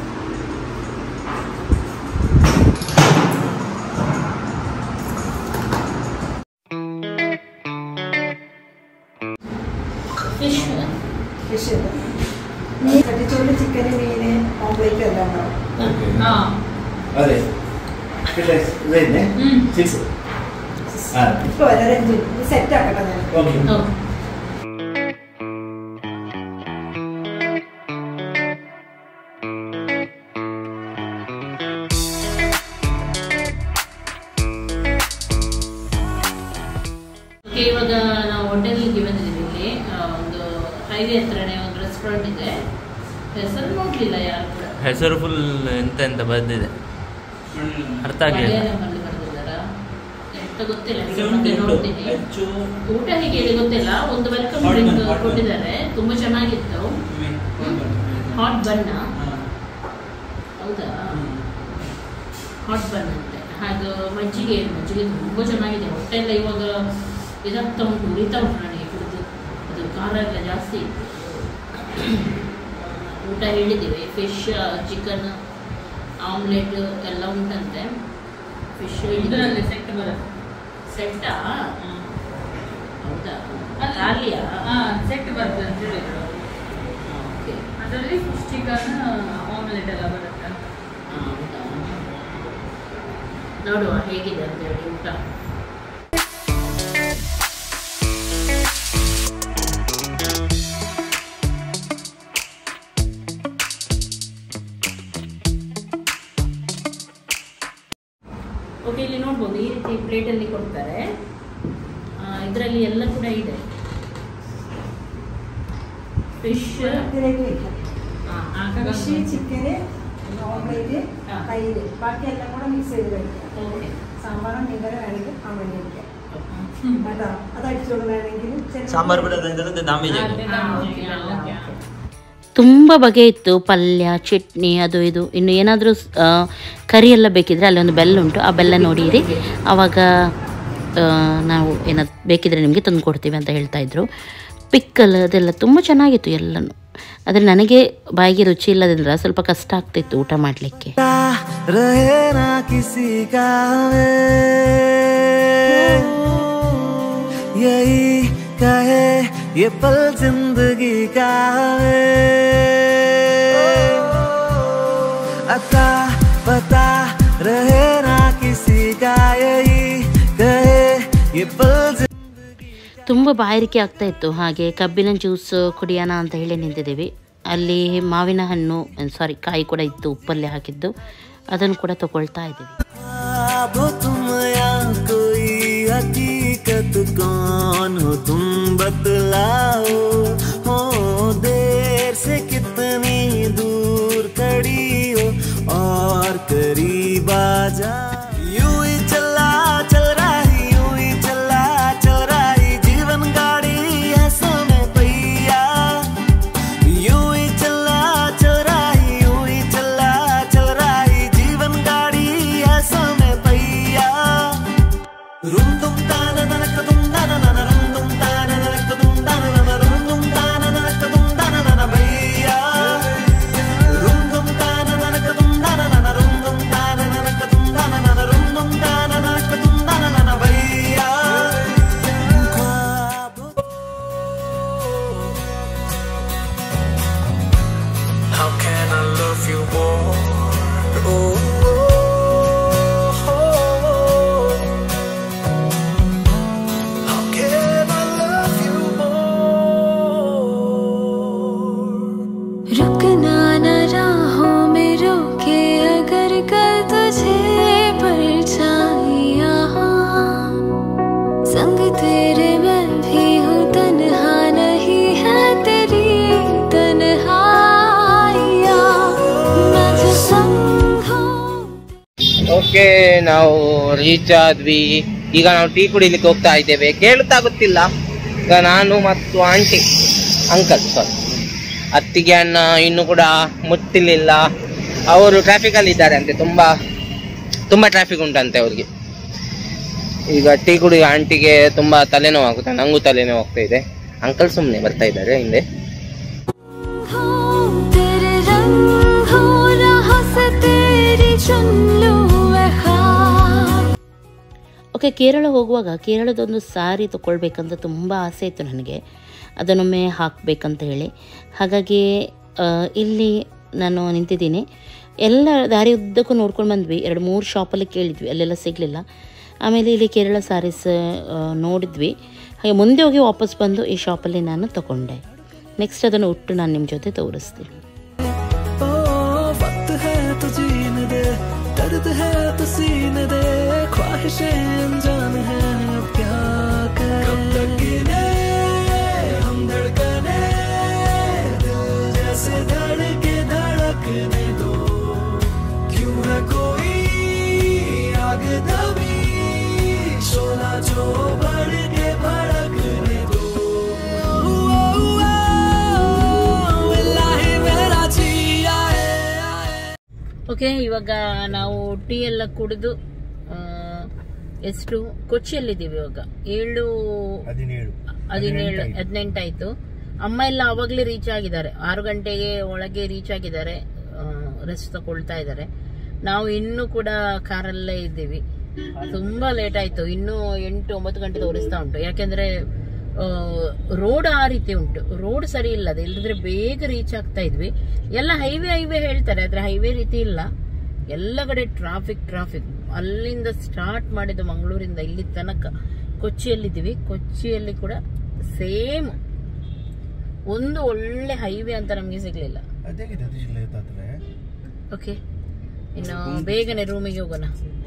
फिश
ഫിഷ് മീൻ കട്ടിച്ചോറ് ചിക്കൻ മീൻ ഓംപ്ലേറ്റ് എല്ലാം ഉണ്ടാവും.
ആ
ಅದೇ ಇದೇನೆ ಸಿಕ್ಸ್ ಹಾಂ
ഇപ്പൊ വളരെ സെറ്റ് ആക്കട്ടെ ഞാൻ.
ಓಕೆ
ಓಕೆ, ಇವಾಗ ನಾವು ಹೋಟೆಲ್ಗೆ ಬಂದಿದ್ದೀವಿ. ಇಲ್ಲಿ ಒಂದು ಹೈವೇ ಹತ್ರನೇ ಒಂದು ರೆಸ್ಟೋರೆಂಟ್ ಇದೆ. ಹೆಸರು ನೋಡ್ಲಿಲ್ಲ ಯಾರು ಕೂಡ.
ಹೆಸರು ಫುಲ್ ಎಂತ ಎಂತ ಬಂದಿದೆ ಅರ್ಥ ಆಗಿಲ್ಲ.
ಮಲಯಾಳಮಲ್ಲಿ ಬರ್ದಿದ್ದಾರಾ ಎಂತ ಗೊತ್ತಿಲ್ಲ, ಮುಂದೆ ನೋಡ್ತೀನಿ. ಊಟ ಹೇಗೆ ಹೇಳಿ ಗೊತ್ತಿಲ್ಲ. ಒಂದು ವೆಲ್ಕಮ್ ಡ್ರಿಂಕ್ ಕೊಟ್ಟಿದ್ದಾರೆ, ತುಂಬಾ ಚೆನ್ನಾಗಿತ್ತು. ಹಾಟ್ ಬನ್ನ, ಹೌದಾ? ಹಾಟ್ ಬನ್ ಅಂತೆ. ಹಾಗೆ ಮಜ್ಜಿಗೆ ಮಜ್ಜಿಗೆ ತುಂಬ ಚೆನ್ನಾಗಿದೆ. ಹೊಟ್ಟೆ ಎಲ್ಲ ಇವಾಗ ಇದಾಗ್ತಾ ಉಂಟು, ಉರಿತಾ ಉಂಟು ನನಗೆ ಕುಡಿದು. ಅದು ಖಾರ ಎಲ್ಲ ಜಾಸ್ತಿ ಇತ್ತು. ಊಟ ಹೇಳಿದ್ದೀವಿ. ಫಿಶ್, ಚಿಕನ್, ಆಮ್ಲೆಟ್ ಎಲ್ಲ ಉಂಟಂತೆ. ಫಿಶ್
ಇದರಲ್ಲಿ ಸೆಟ್ ಬರುತ್ತೆ.
ಸೆಟ್ಟಾ? ಹೌದಾ?
ಅಲ್ಲ.
ಖಾಲಿಯಾ?
ಹಾಂ, ಸೆಟ್ ಬರುತ್ತೆ ಅಂತ ಹೇಳಿದ್ರು.
ಓಕೆ.
ಅದರಲ್ಲಿ ಫಿಶ್, ಚಿಕನ್, ಆಮ್ಲೆಟ್ ಎಲ್ಲ ಬರುತ್ತೆ.
ಹೌದಾ? ನೋಡುವ ಹೇಗಿದೆ ಅಂತ ಹೇಳಿ ಊಟ. ಓಕೆ, ಇಲ್ಲಿ ನೋಡ್ಬೋದು ಈ ರೀತಿ ಪ್ಲೇಟಲ್ಲಿ ಕೊಡ್ತಾರೆ. ಇದರಲ್ಲಿ ಎಲ್ಲ ಕೂಡ ಇದೆ. ಫಿಶ್,
ഇതിലേക്ക് വെക്കാം. ഫിഷ്, ചിക്കൻ, ഓംപ്ലേറ്റ്, തൈര്, ബാക്കി എല്ലാം കൂടെ മിക്സ് ചെയ്ത് കഴിക്കാം.
ഓക്കെ.
സാമ്പാറും മീൻകറി വേണമെങ്കിൽ ആ വേണ്ടി വെക്കാം കേട്ടോ. അത് അടിച്ചോട് വേണമെങ്കിൽ
ಸಾಂಬಾರ್ ಬಿಡೋದಂದ್ರೆ ದಾಮೇಜ್ ಆಗಿದೆ.
ತುಂಬ ಬಗೆ ಇತ್ತು. ಪಲ್ಯ, ಚಟ್ನಿ, ಅದು ಇದು. ಇನ್ನು ಏನಾದರೂ ಕರಿ ಎಲ್ಲ ಬೇಕಿದ್ರೆ ಅಲ್ಲಿ ಒಂದು ಬೆಲ್ಲ ಉಂಟು, ಆ ಬೆಲ್ಲ ನೋಡಿರಿ. ಆವಾಗ ನಾವು ಏನಾದ್ರು ಬೇಕಿದ್ರೆ ನಿಮಗೆ ತಂದು ಕೊಡ್ತೀವಿ ಅಂತ ಹೇಳ್ತಾ ಇದ್ರು. ಪಿಕ್ಕಲ್ ಅದೆಲ್ಲ ತುಂಬ ಚೆನ್ನಾಗಿತ್ತು ಎಲ್ಲನೂ. ಆದರೆ ನನಗೆ ಬಾಯಿಗೆ ರುಚಿ ಇಲ್ಲದಿಂದ ಸ್ವಲ್ಪ ಕಷ್ಟ ಆಗ್ತಿತ್ತು ಊಟ ಮಾಡಲಿಕ್ಕೆ.
कहे ये पल जिंदगी का है, अता पता रहे ना किसी का, यही कहे ये पल.
ತುಂಬ ಬಾಯಾರಿಕೆ ಆಗ್ತಾ ಇತ್ತು. ಹಾಗೆ ಕಬ್ಬಿನ ಜ್ಯೂಸ್ ಕುಡಿಯೋಣ ಅಂತ ಹೇಳಿ ನಿಂತಿದ್ದೀವಿ. ಅಲ್ಲಿ ಮಾವಿನ ಹಣ್ಣು, ಸಾರಿ ಕಾಯಿ ಕೂಡ ಇತ್ತು, ಉಪ್ಪಲ್ಲೇ ಹಾಕಿದ್ದು. ಅದನ್ನು ಕೂಡ ತಗೊಳ್ತಾ ಇದ್ದೀವಿ.
हकीकत कौन हो तुम बतलाओ, हो देर से कितनी दूर खड़ी हो और करीब आ जा. यूं ही चला चल रही, यूं ही चला चल रही जीवन गाड़ी है समय पहिया. यूं ही चला चल रही, यूं ही चला चल रही जीवन गाड़ी है समय पहिया. rum dum ta na na ka dum da na na rum dum ta na na ka dum da na na rum dum ta na na ka dum da na na bhaiya. rum dum ta na na ka dum da na na rum dum ta na na ka dum da na na rum dum ta na na ka dum da na na bhaiya. How can I love you more? Oh.
रुकना न राहों में रोके अगर कल तुझे परछाइयां, संग तेरे मैं भी हूँ, तन्हा नहीं है तेरी तन्हाइयां, मैं जो संग हूँ.
ಓಕೆ, ನಾವು ರೀಚ್ ಆದ್ವಿ. ಈಗ ನಾವು ಟೀ ಕುಡಿಲಿಕ್ಕೆ ಹೋಗ್ತಾ ಇದ್ದೇವೆ. ಕೇಳುತ್ತಾ ಗೊತ್ತಿಲ್ಲ. ಈಗ ನಾನು ಮತ್ತು ಆಂಟಿ, ಅಂಕಲ್ ಸಾರಿ ಅತ್ತಿಗೆ ಅಣ್ಣ ಇನ್ನೂ ಕೂಡ ಮುಟ್ಟಿಲಿಲ್ಲ. ಅವರು ಟ್ರಾಫಿಕಲ್ಲಿ ಇದ್ದಾರೆ ಅಂತೆ. ತುಂಬ ತುಂಬ ಟ್ರಾಫಿಕ್ ಉಂಟಂತೆ ಅವ್ರಿಗೆ. ಈಗ ಟೀ ಕುಡಿ ಆಂಟಿಗೆ ತುಂಬಾ ತಲೆನೋವು ಆಗುತ್ತೆ, ನಂಗೂ ತಲೆನೋವು ಆಗ್ತಾ ಇದೆ. ಅಂಕಲ್ ಸುಮ್ಮನೆ ಬರ್ತಾ ಇದ್ದಾರೆ ಹಿಂದೆ.
ಓಕೆ, ಕೇರಳ ಹೋಗುವಾಗ ಕೇರಳದೊಂದು ಸಾರಿ ತೊಗೊಳ್ಬೇಕಂತ ತುಂಬ ಆಸೆ ಇತ್ತು ನನಗೆ, ಅದನ್ನೊಮ್ಮೆ ಹಾಕಬೇಕಂತ ಹೇಳಿ. ಹಾಗಾಗಿ ಇಲ್ಲಿ ನಾನು ನಿಂತಿದ್ದೀನಿ. ಎಲ್ಲ ದಾರಿ ಉದ್ದಕ್ಕೂ ನೋಡ್ಕೊಂಡು ಬಂದ್ವಿ. ಎರಡು ಮೂರು ಶಾಪಲ್ಲಿ ಕೇಳಿದ್ವಿ, ಅಲ್ಲೆಲ್ಲ ಸಿಗಲಿಲ್ಲ. ಆಮೇಲೆ ಇಲ್ಲಿ ಕೇರಳ ಸ್ಯಾರೀಸ್ ನೋಡಿದ್ವಿ. ಹಾಗೆ ಮುಂದೆ ಹೋಗಿ ವಾಪಸ್ ಬಂದು ಈ ಶಾಪಲ್ಲಿ ನಾನು ತೊಗೊಂಡೆ. ನೆಕ್ಸ್ಟ್ ಅದನ್ನು ಉಟ್ಟು ನಾನು ನಿಮ್ಮ ಜೊತೆ ತೋರಿಸ್ತೀನಿ. ಓಕೆ, ಇವಾಗ ನಾವು ಟೀ ಎಲ್ಲ ಕುಡಿದು ಎಷ್ಟು ಕೊಚ್ಚಿಯಲ್ಲಿದ್ದೀವಿ ಇವಾಗ. ಏಳು ಹದಿನೇಳು ಹದಿನೆಂಟು ಆಯ್ತು. ಅಮ್ಮ ಎಲ್ಲ ಅವಾಗಲೇ ರೀಚ್ ಆಗಿದ್ದಾರೆ, ಆರು ಗಂಟೆಗೆ ಒಳಗೆ ರೀಚ್ ಆಗಿದ್ದಾರೆ, ರೆಸ್ಟ್ ತಗೊಳ್ತಾ ಇದ್ದಾರೆ. ನಾವು ಇನ್ನೂ ಕೂಡ ಕಾರಲ್ಲೇ ಇದ್ದೀವಿ. ತುಂಬಾ ಲೇಟ್ ಆಯ್ತು, ಇನ್ನೂ ಎಂಟು ಒಂಬತ್ತು ಗಂಟೆ ತೋರಿಸ್ತಾ ಉಂಟು. ಯಾಕೆಂದ್ರೆ ರೋಡ್ ಆ ರೀತಿ ಉಂಟು, ರೋಡ್ ಸರಿ ಇಲ್ಲ. ಅದು ಇಲ್ಲದ್ರೆ ಬೇಗ ರೀಚ್ ಆಗ್ತಾ ಇದ್ವಿ. ಎಲ್ಲ ಹೈವೇ ಹೈವೇ ಹೇಳ್ತಾರೆ, ಆದ್ರೆ ಹೈವೇ ರೀತಿ ಇಲ್ಲ. ಎಲ್ಲ ಕಡೆ ಟ್ರಾಫಿಕ್ ಟ್ರಾಫಿಕ್. ಅಲ್ಲಿಂದ ಸ್ಟಾರ್ಟ್ ಮಾಡಿದ ಮಂಗಳೂರಿಂದ ಇಲ್ಲಿ ತನಕ ಕೊಚ್ಚಿಯಲ್ಲಿದ್ದೀವಿ. ಕೊಚ್ಚಿಯಲ್ಲಿ ಕೂಡ ಸೇಮ್ ಒಂದು ಒಳ್ಳೆ ಹೈವೇ ಅಂತ ನಮ್ಗೆ ಸಿಗ್ಲಿಲ್ಲ. ಓಕೆ, ಇನ್ನು ಬೇಗನೆ ರೂಮಿಗೆ ಹೋಗೋಣ.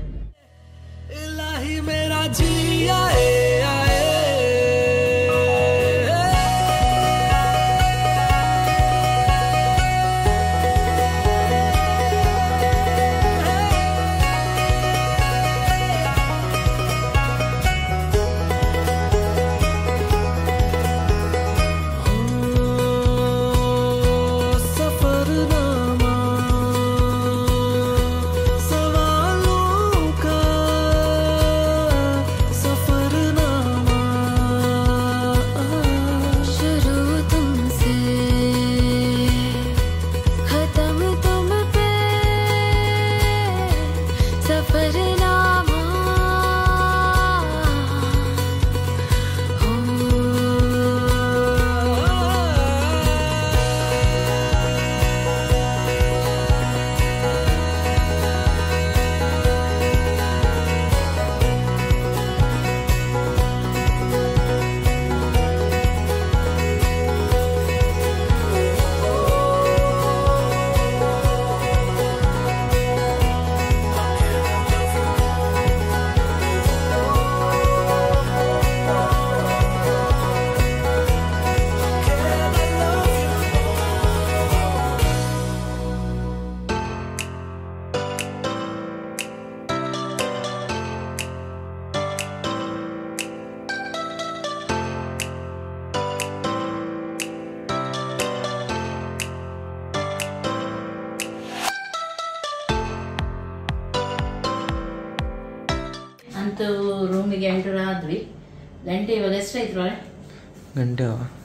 ಅಂತೂ ರೂಮಿಗೆ ಎಂಟರ್ ಆದ್ವಿ. ಗಂಟೆ ಇವಾಗ ಎಷ್ಟಾಯ್ತು?
ಗಂಟೆ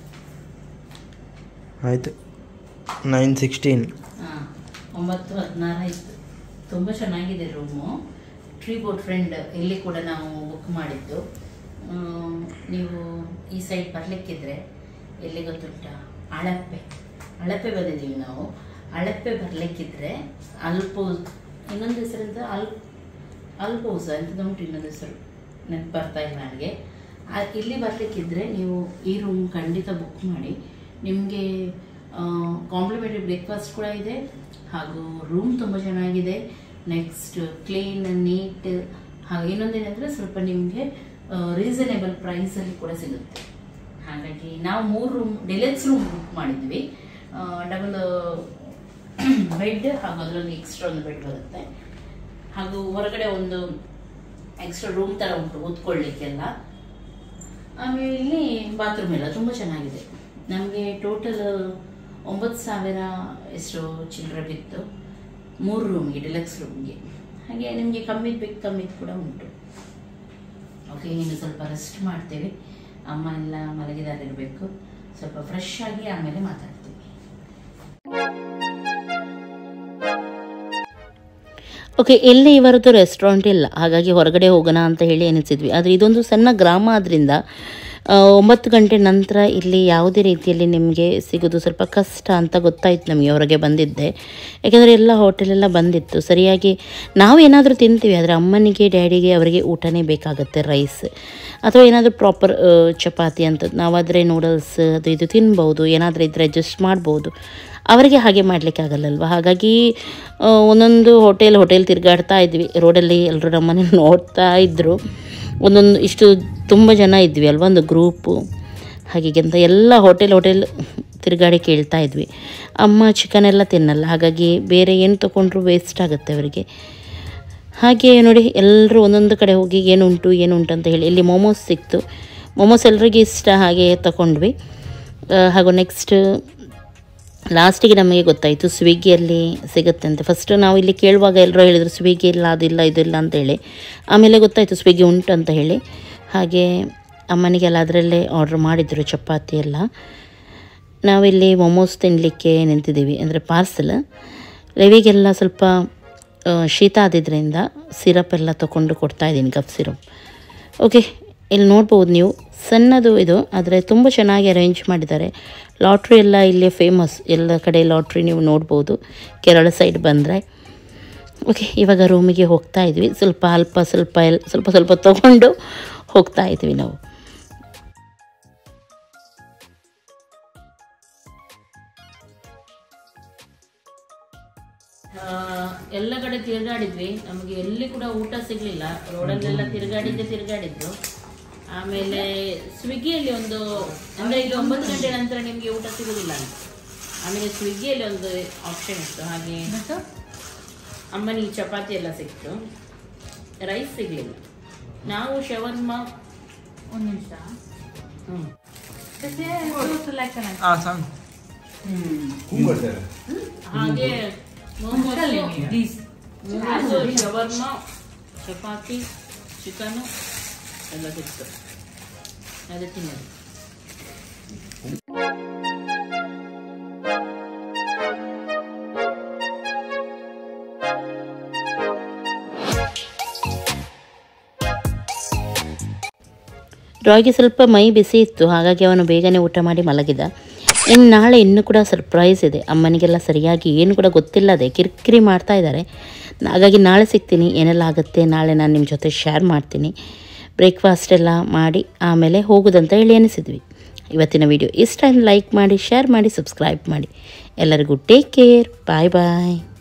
ಆಯ್ತು ನೈನ್ ಸಿಕ್ಸ್ಟೀನ್.
ಹಾಂ, ಒಂಬತ್ತು ಹದಿನಾರು ಆಯಿತು. ತುಂಬ ಚೆನ್ನಾಗಿದೆ ರೂಮು. ಟ್ರೀ ಬೋಟ್ ಫ್ರೆಂಡ್ ಇಲ್ಲಿ ಕೂಡ ನಾವು ಬುಕ್ ಮಾಡಿದ್ದು. ನೀವು ಈ ಸೈಡ್ ಬರಲಿಕ್ಕಿದ್ರೆ ಎಲ್ಲಿ ಗೊತ್ತುಂಟ, ಅಳಪ್ಪೆ ಅಳಪ್ಪೆ ಬಂದಿದ್ದೀವಿ ನಾವು. ಅಳಪ್ಪೆ ಬರಲಿಕ್ಕಿದ್ರೆ ಅಲ್ಪೋಸ್, ಇನ್ನೊಂದು ಹೆಸರಿಂದ ಅಲ್ ಅಲ್ಪೋಸ ಅಂತ ಉಂಟು, ಇನ್ನೊಂದು ಹೆಸರು ನೆನಪು ಬರ್ತಾ ಇಲ್ಲ ನನಗೆ. ಇಲ್ಲಿ ಬರಲಿಕ್ಕಿದ್ರೆ ನೀವು ಈ ರೂಮ್ ಖಂಡಿತ ಬುಕ್ ಮಾಡಿ. ನಿಮಗೆ ಕಾಂಪ್ಲಿಮೆಂಟರಿ ಬ್ರೇಕ್ಫಾಸ್ಟ್ ಕೂಡ ಇದೆ, ಹಾಗೂ ರೂಮ್ ತುಂಬ ಚೆನ್ನಾಗಿದೆ. ನೆಕ್ಸ್ಟ್ ಕ್ಲೀನ್ ನೀಟ್, ಹಾಗೆ ಇನ್ನೊಂದೇನೆಂದರೆ ಸ್ವಲ್ಪ ನಿಮಗೆ ರೀಸನೇಬಲ್ ಪ್ರೈಸಲ್ಲಿ ಕೂಡ ಸಿಗುತ್ತೆ. ಹಾಗಾಗಿ ನಾವು ಮೂರು ರೂಮ್ ಡಿಲೆಕ್ಸ್ ರೂಮ್ ಬುಕ್ ಮಾಡಿದ್ವಿ. ಡಬಲ್ ಬೆಡ್ ಹಾಗೂ ಅದರಲ್ಲಿ ಎಕ್ಸ್ಟ್ರಾ ಒಂದು ಬೆಡ್ ಬರುತ್ತೆ. ಹಾಗೂ ಹೊರಗಡೆ ಒಂದು ಎಕ್ಸ್ಟ್ರಾ ರೂಮ್ ಥರ ಉಂಟು ಕೂತ್ಕೊಳ್ಳಿಕ್ಕೆಲ್ಲ. ಆಮೇಲೆ ಇಲ್ಲಿ ಬಾತ್ರೂಮ್ ಎಲ್ಲ ತುಂಬ ಚೆನ್ನಾಗಿದೆ. ನಮಗೆ ಟೋಟಲ್ ಒಂಬತ್ತು ಸಾವಿರ ಎಷ್ಟು ಚಿಲ್ಲರೆ ಬಿತ್ತು ಮೂರು ರೂಮ್ಗೆ, ಡಿಲೆಕ್ಸ್ ರೂಮ್ಗೆ. ಹಾಗೆ ನಿಮಗೆ ಕಮ್ಮಿದು ಬೇಕು ಕಮ್ಮಿದು ಕೂಡ ಉಂಟು. ಓಕೆ, ಇನ್ನು ಸ್ವಲ್ಪ ರೆಸ್ಟ್ ಮಾಡ್ತೇವೆ. ಅಮ್ಮ ಎಲ್ಲ ಮಲಗಿದಾರಿರಬೇಕು. ಸ್ವಲ್ಪ ಫ್ರೆಶ್ ಆಗಿ ಆಮೇಲೆ ಮಾತಾಡ್ತೀವಿ. ಓಕೆ, ಎಲ್ಲಿ ಇವರದ್ದು ರೆಸ್ಟೋರೆಂಟ್ ಇಲ್ಲ, ಹಾಗಾಗಿ ಹೊರಗಡೆ ಹೋಗೋಣ ಅಂತ ಹೇಳಿ ಎನಿಸಿದ್ವಿ. ಆದರೆ ಇದೊಂದು ಸಣ್ಣ ಗ್ರಾಮ ಆದ್ದರಿಂದ ಒಂಬತ್ತು ಗಂಟೆ ನಂತರ ಇಲ್ಲಿ ಯಾವುದೇ ರೀತಿಯಲ್ಲಿ ನಿಮಗೆ ಸಿಗೋದು ಸ್ವಲ್ಪ ಕಷ್ಟ ಅಂತ ಗೊತ್ತಾಯಿತು ನಮಗೆ ಹೊರಗೆ ಬಂದಿದ್ದೆ. ಯಾಕೆಂದರೆ ಎಲ್ಲ ಹೋಟೆಲೆಲ್ಲ ಬಂದಿತ್ತು. ಸರಿಯಾಗಿ ನಾವು ಏನಾದರೂ ತಿಂತೀವಿ, ಆದರೆ ಅಮ್ಮನಿಗೆ ಡ್ಯಾಡಿಗೆ ಅವರಿಗೆ ಊಟನೇ ಬೇಕಾಗುತ್ತೆ, ರೈಸ್ ಅಥವಾ ಏನಾದರೂ ಪ್ರಾಪರ್ ಚಪಾತಿ ಅಂತ. ನಾವಾದರೆ ನೂಡಲ್ಸ್ ಅದು ಇದು ತಿನ್ಬೋದು, ಏನಾದರೂ ಇದ್ದರೆ ಅಡ್ಜಸ್ಟ್ ಮಾಡ್ಬೋದು. ಅವರಿಗೆ ಹಾಗೆ ಮಾಡಲಿಕ್ಕೆ ಆಗಲ್ಲಲ್ವ. ಹಾಗಾಗಿ ಒಂದೊಂದು ಹೋಟೆಲ್ ಹೋಟೆಲ್ ತಿರುಗಾಡ್ತಾ ಇದ್ವಿ. ರೋಡಲ್ಲಿ ಎಲ್ಲರೂ ನಮ್ಮನೆ ನೋಡ್ತಾ ಇದ್ದರು. ಒಂದೊಂದು ಇಷ್ಟು ತುಂಬ ಜನ ಇದ್ವಿ ಅಲ್ವ, ಒಂದು ಗ್ರೂಪು. ಹಾಗೆ ಅಂತ ಎಲ್ಲ ಹೋಟೆಲ್ ಹೋಟೆಲ್ ತಿರುಗಾಡಿ ಕೇಳ್ತಾ ಇದ್ವಿ. ಅಮ್ಮ ಚಿಕನ್ ಎಲ್ಲ ತಿನ್ನಲ್ಲ, ಹಾಗಾಗಿ ಬೇರೆ ಏನು ತೊಗೊಂಡ್ರು ವೇಸ್ಟ್ ಆಗುತ್ತೆ ಅವರಿಗೆ. ಹಾಗೆ ನೋಡಿ ಎಲ್ಲರೂ ಒಂದೊಂದು ಕಡೆ ಹೋಗಿ ಏನುಂಟು ಏನುಂಟು ಅಂತ ಹೇಳಿ ಇಲ್ಲಿ ಮೋಮೋಸ್ ಸಿಕ್ತು. ಮೋಮೋಸ್ ಎಲ್ರಿಗೂ ಇಷ್ಟ, ಹಾಗೆ ತಗೊಂಡ್ವಿ. ಹಾಗೂ ನೆಕ್ಸ್ಟ್ ಲಾಸ್ಟಿಗೆ ನಮಗೆ ಗೊತ್ತಾಯಿತು ಸ್ವಿಗ್ಗಿಯಲ್ಲಿ ಸಿಗುತ್ತೆ ಅಂತ. ಫಸ್ಟು ನಾವು ಇಲ್ಲಿ ಕೇಳುವಾಗ ಎಲ್ಲರೂ ಹೇಳಿದರು ಸ್ವಿಗ್ಗಿ ಇಲ್ಲ, ಅದಿಲ್ಲ ಇದಿಲ್ಲ ಅಂತೇಳಿ. ಆಮೇಲೆ ಗೊತ್ತಾಯಿತು ಸ್ವಿಗ್ಗಿ ಉಂಟು ಅಂತ ಹೇಳಿ. ಹಾಗೆ ಅಮ್ಮನಿಗೆಲ್ಲ ಅದರಲ್ಲೇ ಆರ್ಡ್ರ್ ಮಾಡಿದರು ಚಪಾತಿ ಎಲ್ಲ. ನಾವಿಲ್ಲಿ ಮೊಮೋಸ್ ತಿನ್ನಲಿಕ್ಕೆ ನಿಂತಿದ್ದೀವಿ, ಅಂದರೆ ಪಾರ್ಸಲ್. ರವಿಗೆಲ್ಲ ಸ್ವಲ್ಪ ಶೀತ ಆದಿದ್ದರಿಂದ ಸಿರಪ್ ಎಲ್ಲ ತೊಗೊಂಡು ಕೊಡ್ತಾಯಿದ್ದೀನಿ, ಕಫ್ ಸಿರಪ್. ಓಕೆ, ಇಲ್ಲಿ ನೋಡ್ಬೋದು ನೀವು, ಸಣ್ಣದು ಇದು, ಆದರೆ ತುಂಬ ಚೆನ್ನಾಗಿ ಅರೇಂಜ್ ಮಾಡಿದ್ದಾರೆ. ಲಾಟ್ರಿ ಎಲ್ಲ ಇಲ್ಲಿ ಫೇಮಸ್, ಎಲ್ಲ ಕಡೆ ಲಾಟ್ರಿ ನೀವು ನೋಡ್ಬೋದು ಕೇರಳ ಸೈಡ್ ಬಂದರೆ. ಓಕೆ, ಇವಾಗ ರೂಮಿಗೆ ಹೋಗ್ತಾ ಇದ್ವಿ. ಸ್ವಲ್ಪ ಅಲ್ಪ ಸ್ವಲ್ಪ ಎಲ್ ಸ್ವಲ್ಪ ಸ್ವಲ್ಪ ತೊಗೊಂಡು ಹೋಗ್ತಾ ಇದ್ವಿ ನಾವು. ಎಲ್ಲ ಕಡೆ ತಿರುಗಾಡಿದ್ವಿ, ನಮಗೆ ಎಲ್ಲಿ ಕೂಡ ಊಟ ಸಿಗಲಿಲ್ಲ. ರೋಡಲ್ಲೆಲ್ಲ ತಿರುಗಾಡಿದ್ದೆ ತಿರುಗಾಡಿದ್ದು. ಆಮೇಲೆ ಸ್ವಿಗ್ಗಿಯಲ್ಲಿ ಒಂದು, ಅಂದರೆ ಇಲ್ಲಿ ಒಂಬತ್ತು ಗಂಟೆ ನಂತರ ನಿಮಗೆ ಊಟ ಸಿಗೋದಿಲ್ಲ ಅಂತ. ಆಮೇಲೆ ಸ್ವಿಗ್ಗಿಯಲ್ಲಿ ಒಂದು ಆಪ್ಷನ್ ಇತ್ತು. ಹಾಗೆ ಅಮ್ಮನಿಗೆ ಚಪಾತಿ ಎಲ್ಲ ಸಿಕ್ತು, ರೈಸ್ ಸಿಗಲಿಲ್ಲ. ನಾವು ಶವರ್ಮ ಒಂದು ನಿಮಿಷ ಹಾಗೆ ಶವರ್ಮ, ಚಪಾತಿ, ಚಿಕನು ಎಲ್ಲ ಸಿಕ್ತು, ಅದೇ ತಿನ್ನೋದು. ರಾಯ್ಗೆ ಸ್ವಲ್ಪ ಮೈ ಬಿಸಿ ಇತ್ತು, ಹಾಗಾಗಿ ಅವನು ಬೇಗನೆ ಊಟ ಮಾಡಿ ಮಲಗಿದ. ಇನ್ನು ನಾಳೆ ಇನ್ನೂ ಕೂಡ ಸರ್ಪ್ರೈಸ್ ಇದೆ. ಅಮ್ಮನಿಗೆಲ್ಲ ಸರಿಯಾಗಿ ಏನು ಕೂಡ ಗೊತ್ತಿಲ್ಲದೆ ಕಿರಿಕಿರಿ ಮಾಡ್ತಾ ಇದ್ದಾರೆ. ಹಾಗಾಗಿ ನಾಳೆ ಸಿಗ್ತೀನಿ, ಏನೆಲ್ಲ ಆಗುತ್ತೆ ನಾಳೆ ನಾನು ನಿಮ್ಮ ಜೊತೆ ಶೇರ್ ಮಾಡ್ತೀನಿ. ಬ್ರೇಕ್ಫಾಸ್ಟ್ ಎಲ್ಲ ಮಾಡಿ ಆಮೇಲೆ ಹೋಗೋದಂತ ಹೇಳಿ ಎನಿಸಿದ್ವಿ. ಇವತ್ತಿನ ವಿಡಿಯೋ ಇಷ್ಟ ಲೈಕ್ ಮಾಡಿ, ಶೇರ್ ಮಾಡಿ, ಸಬ್ಸ್ಕ್ರೈಬ್ ಮಾಡಿ. ಎಲ್ಲರಿಗೂ ಟೇಕ್ ಕೇರ್, ಬಾಯ್ ಬಾಯ್.